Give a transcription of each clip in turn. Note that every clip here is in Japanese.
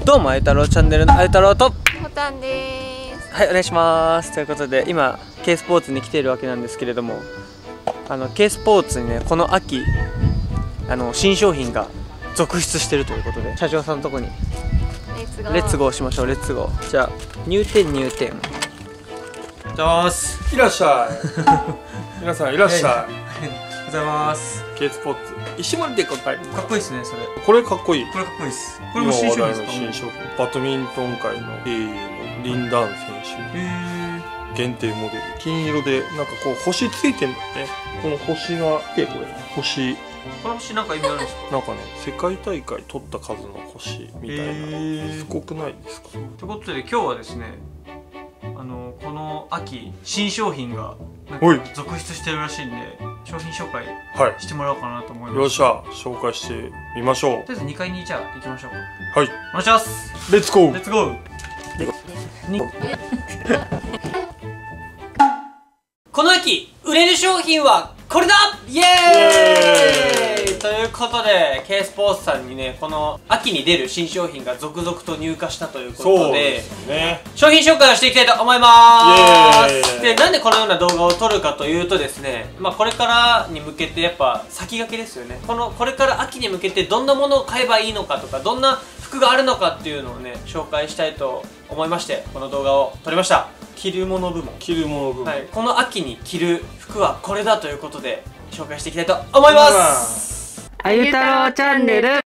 どうも、あゆ太郎チャンネルのあゆ太郎とほたんです。 はい、お願いします。ということで、今 K スポーツに来ているわけなんですけれども、K スポーツにね、この秋新商品が続出してるということで、社長さんのとこにレッツゴーしましょう。レッツゴー。じゃあ入店。 いらっしゃい。皆さんいらっしゃい。 おはようございます。 K スポーツ石森で答え。 かっこいいですね、それ。 これかっこいい。 これかっこいいです。これも新商品ですか？ 新商品。バドミントン界の英雄のリンダーン選手限定モデル、金色でなんかこう星ついてんだよね。この星がこれ星、 この星なんか意味あるんですか？ なんかね、世界大会取った数の星みたいな。すごくないですか？ ということで今日はですね、この秋新商品がなんか続出してるらしいんで、商品紹介してもらおうかなと思います。 よっしゃ、紹介してみましょう。 とりあえず2階にじゃあ行きましょうか。 はい、 お願いします。 レッツゴー。 レッツゴー。この秋売れる商品はこれだ、イエーイということで、 K スポーツさんにね、この秋に出る新商品が続々と入荷したということで、商品紹介をしていきたいと思います。で、なんでこのような動画を撮るかというとですね、これからに向けてやっぱ先駆けですよね。これから秋に向けてどんなものを買えばいいのかとか、どんな服があるのかっていうのをね、紹介したいと思いまして、この動画を撮りました。着るもの部門、はい、この秋に着る服はこれだということで紹介していきたいと思います。 あゆ太郎チャンネル。 はい、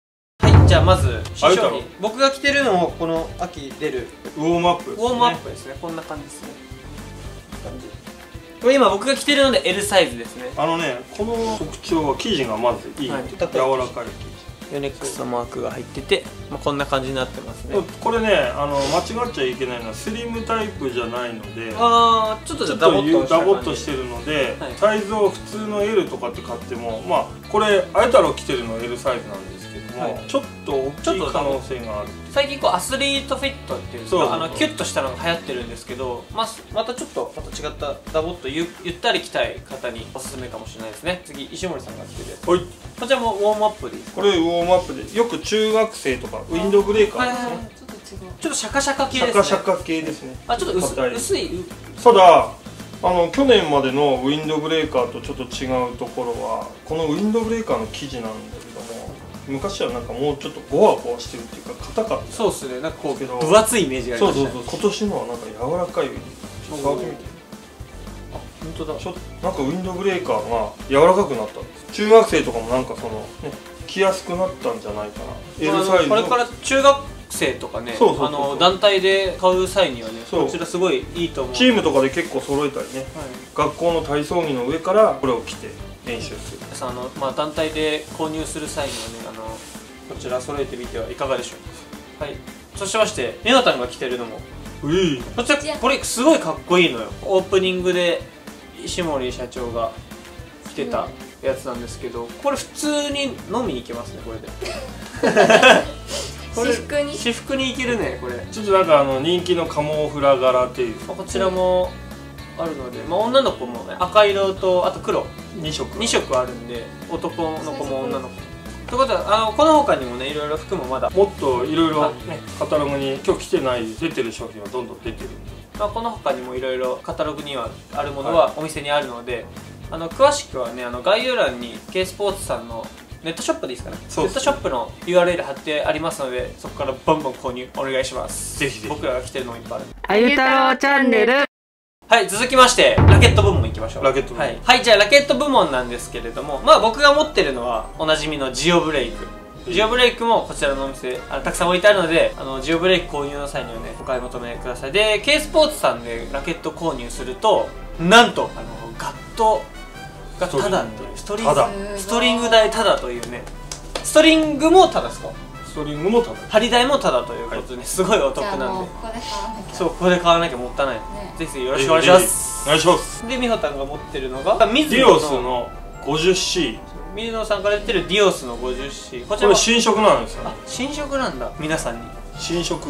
じゃあまず新商品、僕が着てるのもこの秋出るウォームアップですね。こんな感じですね。これ今僕が着てるので L サイズですね。 この特徴は生地がまずいい、柔らかい生地、 ヨネックスのマークが入ってて、こんな感じになってますね。 これね、間違っちゃいけないのはスリムタイプじゃないので、 ちょっとダボっとしてるので、サイズを普通の L とかって買っても、これあゆ太郎着てるの L サイズなんですけども、ちょっと大きい可能性がある。 最近アスリートフィットっていうんですか、キュッとしたのが流行ってるんですけど、またちょっと違ったダボっとゆったり着たい方におすすめかもしれないですね。次、石森さんが着てるやつ、こちらもウォームアップでいいですか？ これウォームアップで、よく中学生とかウィンドブレーカーですね。 ちょっとシャカシャカ系ですね。 シャカシャカ系ですね。 ちょっと薄い。 ただ去年までのウィンドブレーカーとちょっと違うところは、このウィンドブレーカーの生地なんだけども、昔はなんかもうちょっとゴワゴワしてるっていうか硬かった。 そうですね、なんかこう分厚いイメージがありましたね。 そう、今年のはなんか柔らかい。触ってみて。 本当だ。 なんかウィンドブレーカーが柔らかくなったんです。中学生とかもなんか着やすくなったんじゃないかな。L サイズ。 これから中学生とかね、団体で買う際にはね、こちらすごいいいと思う。 チームとかで結構揃えたりね、学校の体操着の上からこれを着て練習する。 団体で購入する際にはね、こちら揃えてみてはいかがでしょうか。はい、そしましてレナタンが着てるのも、こちらこれすごいかっこいいのよ。オープニングで石森社長が着てたやつなんですけど、これ普通に飲みに行けますね、これで。私服に行けるね、これ。 ちょっとなんか人気のカモフラ柄っていう、 こちらもあるので、女の子も赤色とあと黒2色あるんで、男の子も女の子も。ということはこの他にもね、いろいろ服もまだもっといろいろカタログに今日着てない出てる商品はどんどん出てるんで、 この他にもいろいろカタログにはあるものはお店にあるので、詳しくはね、概要欄に K スポーツさんのネットショップでいいですかね、ネットショップの URL 貼ってありますので、そこからバンバン購入お願いします。ぜひぜひ。僕らが着てるのもいっぱいある。 あゆ太郎チャンネル。 はい、続きましてラケット部門いきましょう。 ラケット部門、 はい、じゃあラケット部門なんですけれども、僕が持ってるのはおなじみのジオブレイク。ジオブレイクもこちらのお店たくさん置いてあるので、ジオブレイク購入の際にはね、お買い求めください。で、 K スポーツさんでラケット購入すると、なんとガットがタダっていう、ストリング代タダというね。ストリングもタダですか？ ストリングもタダ、 張り代もタダということで、すごいお得なんで、そう、ここで買わなきゃもったいない。ぜひよろしくお願いします。 お願いします。 で、美穂たんが持ってるのがディオスの 50C。 水野さんから言ってるディオスの 50C、 これ新色なんですよね。 新色なんだ。皆さんに新色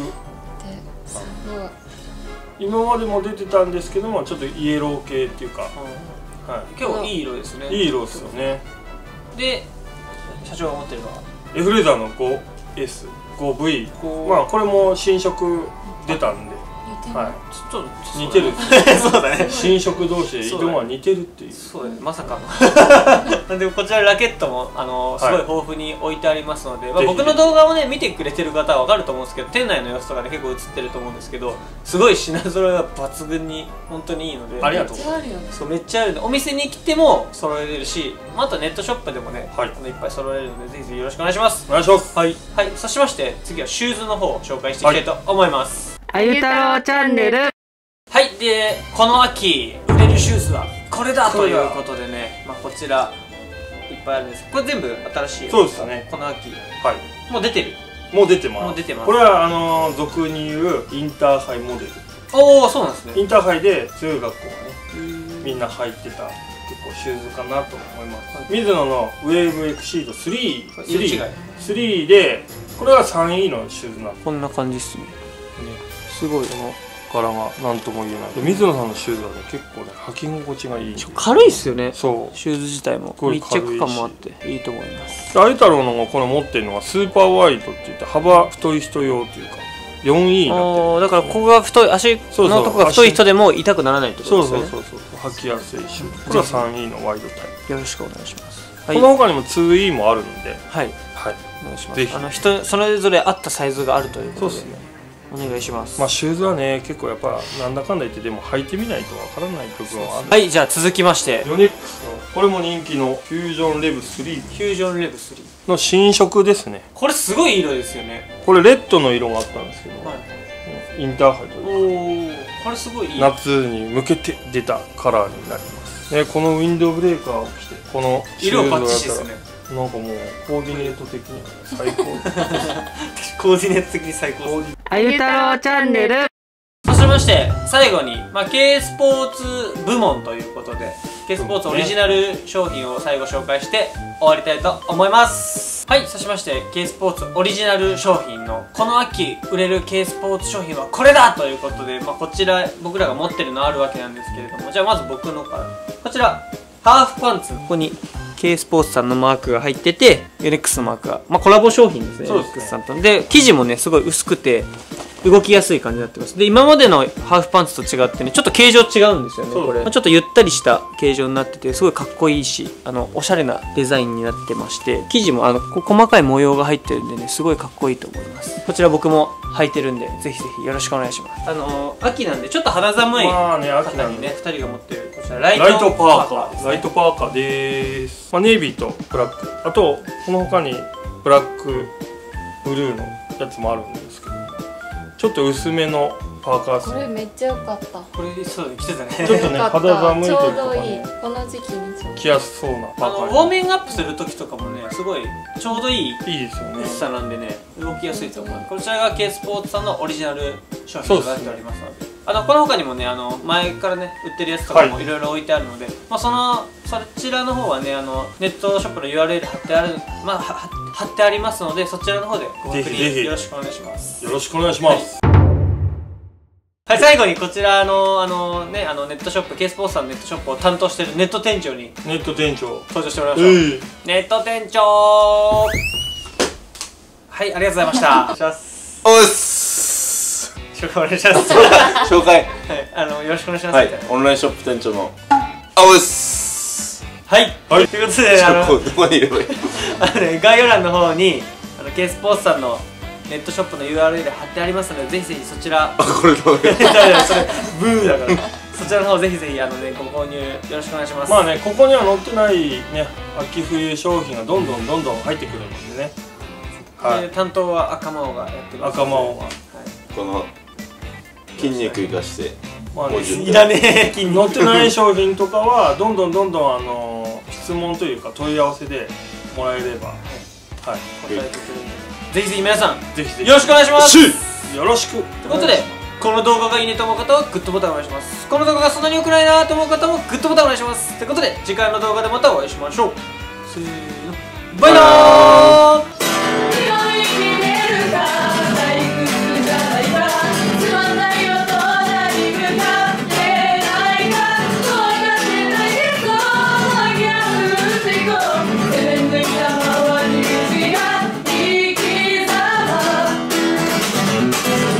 今までも出てたんですけども、ちょっとイエロー系っていうか、 結構いい色ですね。 いい色ですよね。 で、社長が持ってるのはエフレザーの 5S。 5V、まあこれも新色出たんで、はい、 ちょっと似てるそうだね、 新色同士で色が似てるっていう。 そうだね、まさかのでこちらラケットもすごい豊富に置いてありますので、まあ、僕の動画をね見てくれてる方は分かると思うんですけど、店内の様子とかで結構映ってると思うんですけど、すごい品揃えが抜群に本当にいいので、 ありがとうございます。 そうめっちゃあるので、お店に来ても揃えれるし、まあ、あとネットショップでもね、 はい、 いっぱい揃えれるので、ぜひぜひよろしくお願いします。 お願いします。 はい、はい、そうしまして次はシューズの方を紹介していきたいと思います。 あゆ太郎チャンネル。 はい、でこの秋売れるシューズはこれだということでね、まあ、こちらいっぱいあるんです。これ全部新しい。 そうですね。 この秋、 はい、 もう出てる。 もう出てます。 もう出てます。 これは俗に言うインターハイモデル。 おお、そうなんですね。 インターハイで中学校がねみんな履いてた結構シューズかなと思います。ミズノのウェーブエクシード3で、これは3位のシューズなんです。 こんな感じっすね。すごい。 この柄が何とも言えない。水野さんのシューズはね結構ね履き心地がいい。 軽いっすよね。 そう、 シューズ自体も密着感もあっていいと思います。 あゆ太郎のこれ持ってるのがスーパーワイドって言って幅太い人用というか 4E になってる。 だからここが太い、足のとこが太い人でも痛くならないってことですよね。 そう履きやすいシューズ。これは 3E のワイドタイプ。 よろしくお願いします。 この他にも 2E もあるんで、 はいはい、 お願いします。 ぜひ人それぞれ合ったサイズがあるということで、 そうですね。 お願いします。 まあシューズはね結構やっぱなんだかんだ言ってでも履いてみないとわからない部分はある。 はい、じゃあ続きましてヨネックスのこれも人気のフュージョンレブ3 フュージョンレブ3 の新色ですね。 これすごい色ですよね。 これレッドの色があったんですけど、 はい、 インターハイというこれすごいいい。 夏に向けて出たカラーになります、ね、このウィンドウブレーカーを着てこの色バッチシですね。 なんかもうコーディネート的には最高コーディネート的に最高です。 あゆ太郎チャンネル。 そうしまして最後に、K スポーツ部門ということで K スポーツオリジナル商品を最後紹介して終わりたいと思います。はい、そうしまして K スポーツオリジナル商品のこの秋売れる K スポーツ商品はこれだということで、こちら僕らが持ってるのあるわけなんですけれども、じゃあまず僕のからこちらハーフパンツ、ここに K スポーツさんのマークが入ってて、ヨネックスのマークが、コラボ商品ですね。 そうですね。 ヨネックスさんと。で、生地もね、すごい薄くて、動きやすい感じになってます。で、今までのハーフパンツと違ってね、ちょっと形状違うんですよね、これ。ちょっとゆったりした形状になってて、すごいかっこいいし、おしゃれなデザインになってまして、生地も細かい模様が入ってるんでね、すごいかっこいいと思います。こちら僕も履いてるんで、ぜひぜひよろしくお願いします。秋なんで、ちょっと肌寒い方にね、2人が持ってる、こちらライトパーカーですね。 ライトパーカーです。ネイビーとブラック。あと、この他にブラック、ブルーのやつもあるんですけど、ちょっと薄めのパーカーですね。 これめっちゃ良かった。 これそう着てたね。 ちょっとね肌寒いというか、 ちょうどいい。この時期にちょうど着やすそうなパーカー。 ウォーミングアップする時とかもね、すごいちょうどいいいいですよね。 薄さなんでね、動きやすいと思う。こちらが K スポーツさんのオリジナル商品となっておりますので、この他にもね、前からね売ってるやつとかもいろいろ置いてあるので、そちらの方はね、ネットショップの URL 貼ってある、貼ってありますので、そちらの方でご確認よろしくお願いします。 よろしくお願いします。 はい、最後にこちらネットショップ K スポーツさんのネットショップを担当しているネット店長にネット店長登場してもらいましょう。ネット店長、はい、ありがとうございました。 おっす。 紹介お願いします。 紹介。 はい、よろしくお願いします。 はい、オンラインショップ店長のおっす。 はい、ということでどこにいればいい？ 概要欄の方にK スポーツさんのネットショップの URL 貼ってありますので、ぜひぜひそちら、 これどういうそれブーだからそちらの方ぜひぜひご購入よろしくお願いします。 ここには載ってないね秋冬商品がどんどん入ってくるのでね。 はい、担当は赤魔王がやってます。 赤魔王がこの筋肉生かしていらねえ筋肉。 載ってない商品とかはどんどん質問というか問い合わせでもらえれば、はい、 答えてくれるので、ぜひぜひ皆さんぜひよろしくお願いします。 よろしく。 ということで、この動画がいいねと思う方はグッドボタンお願いします。この動画がそんなに良くないなと思う方もグッドボタンお願いします。ということで、次回の動画でまたお会いしましょう。せーの、バイバーイ。